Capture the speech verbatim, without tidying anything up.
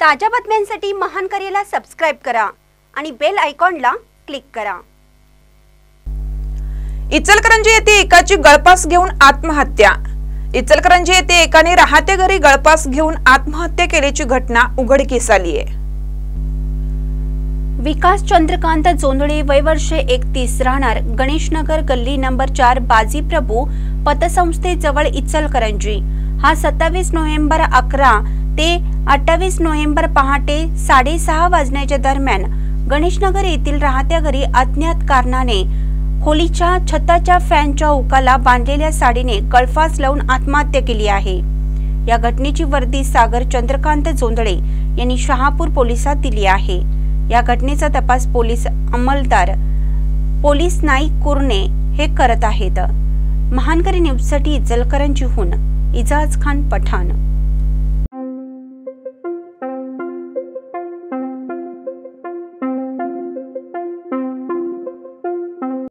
ताज्या बातम्यांसाठी महानकरेला सबस्क्राइब करा आणि बेल आयकॉनला क्लिक करा। इचलकरंजी येथे एकाची गळफास घेऊन आत्महत्या। इचलकरंजी येथे एकाने राहत्या घरी गळफास घेऊन आत्महत्या केल्याची घटना उघडकीस आली आहे। विकास चंद्रकांत जोंधळे वय वर्षे एकतीस, राहणार गणेशनगर, गल्ली नंबर चार, बाजीप्रभू पतसंस्थेजवळ इचलकरंजी, हा सत्तावीस नोव्हेंबर अकरा ते अठ्ठावीस नोव्हेंबर पहाटे साडेसहा वाजण्याच्या दरम्यान गणेशनगर येथील राहत्या घरी अज्ञात कारणाने खोलीच्या छताच्या फॅनच्या उकाला बांधलेल्या साडीने गळफास लावून आत्महत्या केली आहे। या घटनेची वर्दी सागर चंद्रकांत जोंधळे यांनी शहापूर पोलिसात दिली आहे। या घटनेचा तपास पोलीस अंमलदार पोलीस नाईक कुर्णे हे करत आहेत। महानकरी न्यूजसाठी इचलकरंजीहून इजाज खान पठाण।